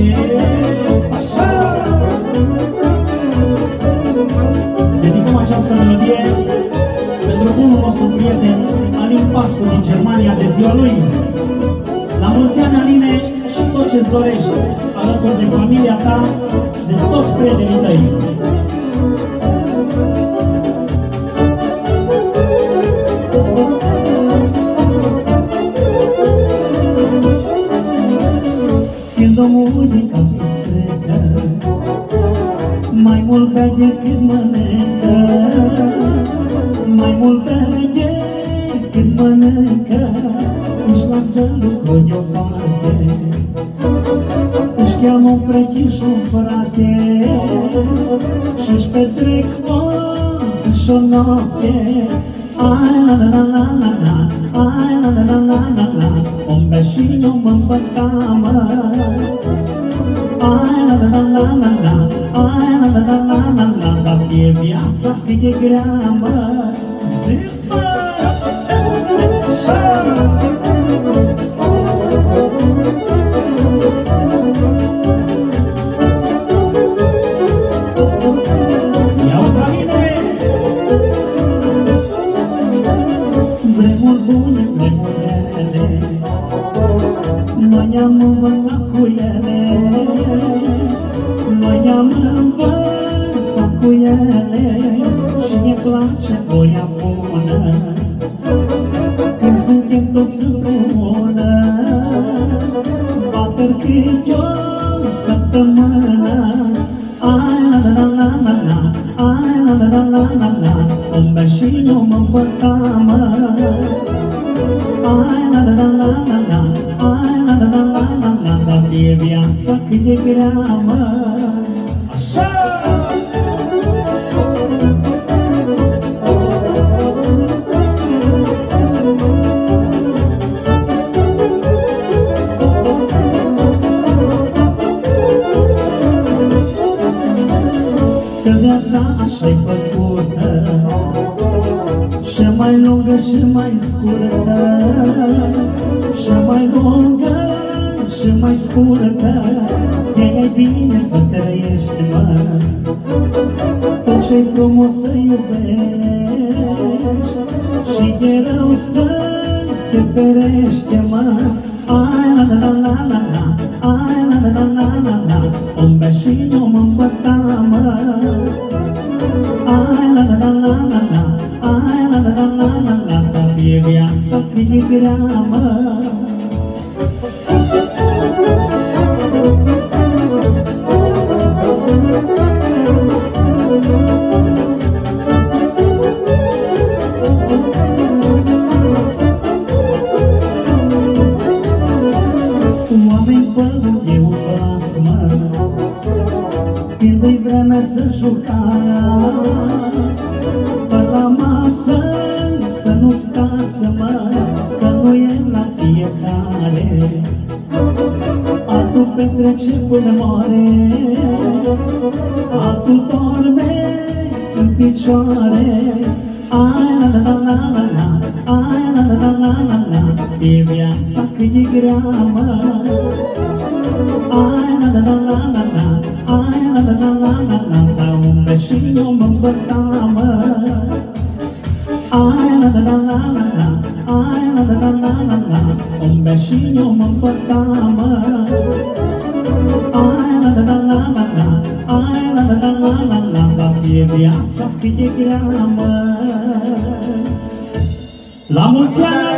Așa! Dedicăm această melodie pentru bunul nostru prieten Alin Pascu din Germania de ziua lui. La mulți ani, Aline, și tot ce-ți dorești, alături de familia ta și de toți prietenii tăi. Când omul din cap se strecă, mai mult bea decât mănâncă, mai mult bea decât mănâncă, își lasă lucruri deoparte, își cheamă prechii și un frate și-și petrec o zi și o noapte. Ai la la la la la la, ai la la la la la la, om bea și eu mă împătamă. Ai la la la la la la, ai la la la la la la, dar fie viața cât e grea, mă, zi-mă! Noi ne-am învățat cu ele, noi ne-am învățat cu ele și ne place voia bună când suntem toți împreună. Bateri câte o săptămână. Ai la la la la la, ai la la la la la la, îmi bea și eu mă împătamă. Ai la la la la la la, ai la la la la la la, dar fie viața cât e grea, mă. Așa! Că viața așa-i făcută, și mai lungă și mai scurtă, și mai lungă și mai scurtă, e bine să trăiești, mă. Tot ce-i frumos să iubești și e rău să te ferești, mă. Ai la la la la la la, ai la la la la la la, îmi bea și eu mă împătam, mă. Ai la la la la la la, ai la la la la la la, dar fie viața cât e grea, mă. Oameni părul e un vas, mă, când-i vremea să jucați, pe la masă să nu stați, mă, că nu e la fiecare. Altul petrece până moare, altul dorme în picioare. Ai la la la la la la, ai la la la la la la, e viața cât e grea, mă. Ai la la la la la la, ai la la la la la la, dar unde și eu mă împătam, mă. Ai la la la la la la, ai la la la la la la, unde și eu mă împătam, mă. Ai la la la la la la, ai la la la la la la, dar fie viața cât e grea, mă. La mulți ani!